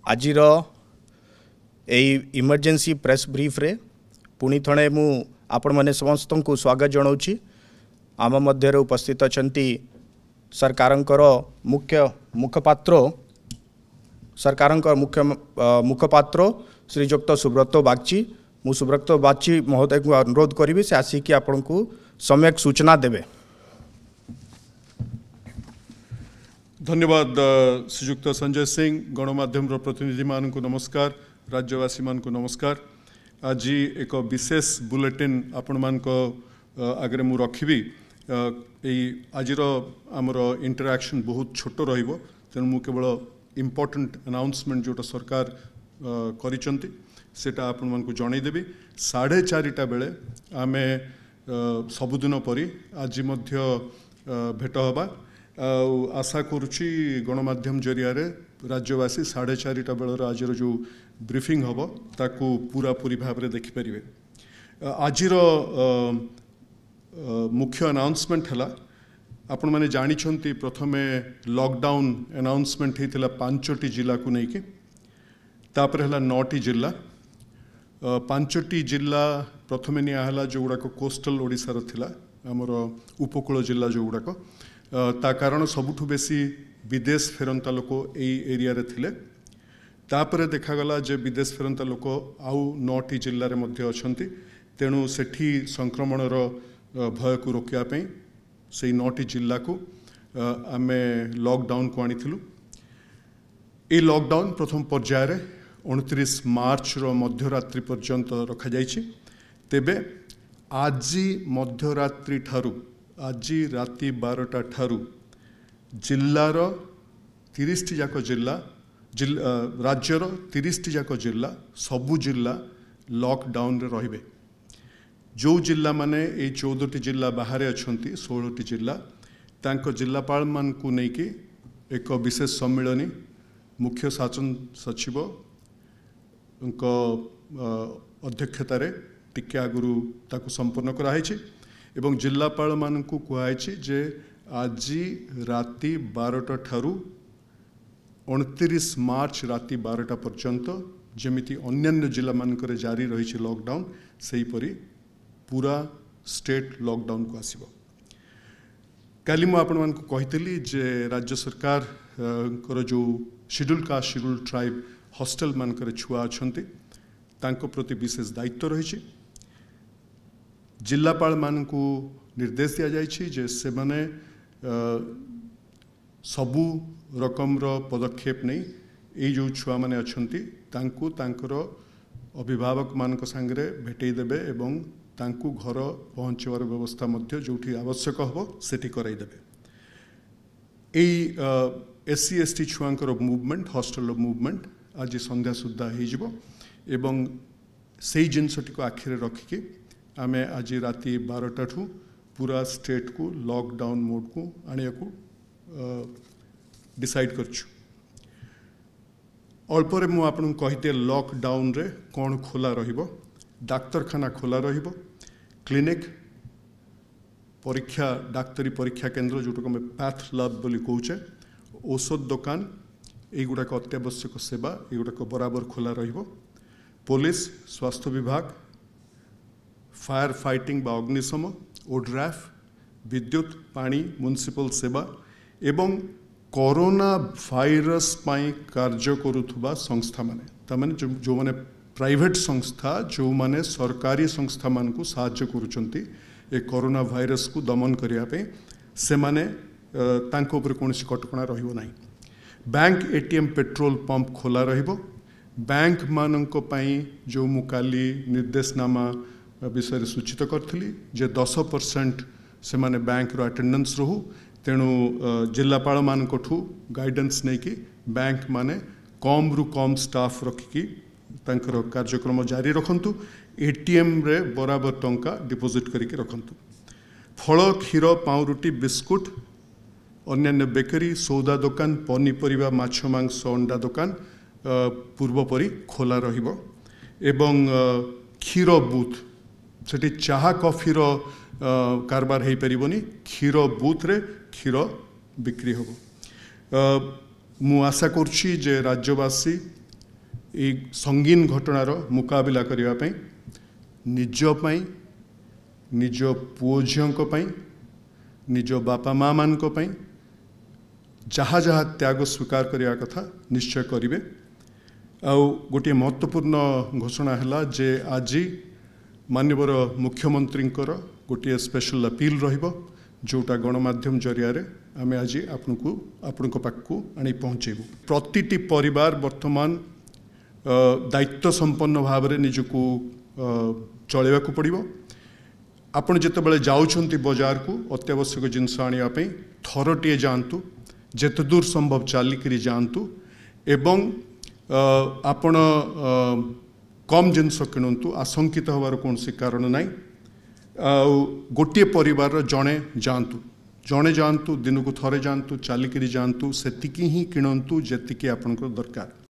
आजिर emergency press brief रे पुणी थणे मु आपण माने समस्त को स्वागत जनाऊँगी। आम मध्य उपस्थित अछंती सरकारंकर मुखपात्र श्रीजुक्त सुब्रत बागची। मु सुब्रत बागची महोदय को अनुरोध करी से आसिक आपण को सम्यक सूचना देवे। धन्यवाद श्रीजुक्त संजय सिंह। गणमाध्यम प्रतिनिधि मान को नमस्कार, राज्यवासी मान को नमस्कार। आज एक विशेष बुलेटिन आपण मान को आगे मु रखी। आजिर आमर इंटरैक्शन बहुत छोट रहिबो, तेणु मु केवल इम्पोर्टेंट अनाउंसमेंट जोटा सरकार करिसंती सेटा आपण मान को जणाई देबी। 4:30 बेले आमे सबुदिन परी आज मध्य भेट हबा। आशा करुच्ची गणमाध्यम जरिया राज्यवासी 4:30 बेलर आज जो ब्रीफिंग हम ताकू पूरा पूरी भाव में देखिपारे। आजिर मुख्य अनाउंसमेंट है आपण मैंने जानी प्रथमे लॉकडाउन अनाउंसमेंट होता 5टी जिला को लेकिन तापर है 9टी जिला। 5टी जिला प्रथमे नियाला जो गुड़ाक कोस्टल ओडिशार थिला आमर उपकूल जिला जो गुड़ाक ता कारण सबुठु बेसी विदेश फेरंता लोक यही एरिया रे थिले। तापरे देखागला जे विदेश फेरंता लोक आउ 9टी जिल्ला रे मध्य अछंती, तेणु सेठी संक्रमणर भय को रोकिया से 9टी जिल्ला को आमे लॉकडाउन को आनिथिलु। ए लॉकडाउन प्रथम पर्याय रे 29 मार्च रो मध्यरात्रि पर्यंत रखा जाइछि। तेबे आज मध्यरात्रि ठारू आज राति 12टा ठारू जिल्लार 30टी जाक जिल्ला राज्यर 30टी जाक जिल्ला सबु जिल्ला लॉकडाउन रे रहिबे। जो जिल्ला माने ए 14टी जिल्ला बाहर अछंती 16टी जिल्ला तांको जिल्लापाल मान को नेकी एक विशेष सम्मेलनी मुख्य शासन सचिव उनको अध्यक्षतार टिके आगुरु ताकू संपन्न कराई एवं जिल्लापाल मान को कहुई जे आज राति 12टा ठारू 29 मार्च राति 12टा पर्यंत जमिति अन्य जिला मानक जारी रही लॉकडाउन सेहीपरि पूरा स्टेट लॉकडाउन को आसीबो। काली मु आपण मान को कहितली जे राज्य सरकार कर जो schedule caste schedule tribe hostel मानक छुआ अछंती तांको प्रति विशेष दायित्व रही। जिल्लापाल मान को निर्देश दि जाइछि जे से माने सबु रकम रो पदक्षेप नहीं ये जो छुआ माने अछंती तांको तांकर अभिभावक मान संगे भेटई देबे एवं तांको घर पहुँचवार व्यवस्था मध्य जोठी आवश्यक हबो सेठी कराई देबे। एससी एसटी छुआंकर मूवमेंट हॉस्टल मूवमेंट आज संध्या सुद्धा हो एवं से जिनसटी को आखिरे रखिकी आमे आज राति 12टा ठू पूरा स्टेट को लॉकडाउन मोड को आनिया को डिसाइड करछु। अल्परे मु आपन कहिते लॉकडाउन रे कौन खोला रहिबो। डाक्तरखाना खोला रहिबो, क्लिनिक परीक्षा डाक्तरी परीक्षा केन्द्र जोटक में पैथ लैब बोली कहूचे, औषध दुकान एगुड़ाक अत्यावश्यक सेवा एगुड़ाक बराबर खोला रहिबो। पुलिस स्वास्थ्य विभाग फायर फाइटिंग बा अग्निशम ओड्राफ विद्युत पानी म्युनिसिपल सेवा एवं कोरोना भाइरस पाई कार्य करुथुबा संस्था माने तमाने जो माने प्राइवेट संस्था जो माने सरकारी संस्था मान को साहाय्य करुचंती ए कोरोना भाइरस को दमन करिया पे से माने तांको ऊपर कोनसी कटकणा रहिबो नाही। बैंक एटीएम पेट्रोल पंप खोला रहिबो। बैंक मानक पाई जो मुकाली निर्देशनामा विषय सूचित करी जे 10% से माने बैंक रो अटेंडेंस रहू, तेणु जिल्लापाल मान गाइडेंस नहीं कि बैंक माने कम रु कम स्टाफ रखिकी तांकर कार्यक्रम जारी रखंतु। एटीएम रे बराबर टंका डिपोजिट करिके रखंतु। फल क्षीर पाउरुटी बिस्कुट अन्य बेकरी सौदा दुकान पनीपरिया माछ मांस अंडा दुकान पूर्वपरी खोला रहिबो एवं क्षीर बूथ सेठी चाहा कॉफीर कारबार हो पारिबनी। क्षीर बूथ रे क्षीर बिक्री हम। मु आशा करछि जे राज्यवासी ये संगीन घटनार मुकाबिला करने पे निजपाई निज पुओ झील निज बापा माँ मान जहाँ जहाँ त्याग स्वीकार करने कथा निश्चय करेंगे। गोटे महत्वपूर्ण घोषणा है जे आज माननीय मुख्यमंत्री गोटे स्पेशल अपील रहिबो जोटा गणमाध्यम जरिया आम आज आपण पाखक आनी पहुँचेबू। प्रतिटी परिवार वर्तमान दायित्व संपन्न भाव में निजको चलैवाकू पड़िबो। आपण जेतेबेले जाउछंती बाजार को अत्यावश्यक जिनस आनिया पे थरटिए जातु जेते दूर संभव चलिकी जातु एवं आपण कम जिनस किणु आशंकित हबार कौन कारण ना। गोटे परिवार जड़े जातु दिन को थरे जातु चलिकी जातु सेतिकी ही किणतु जेतिकी आपनकर दरकार।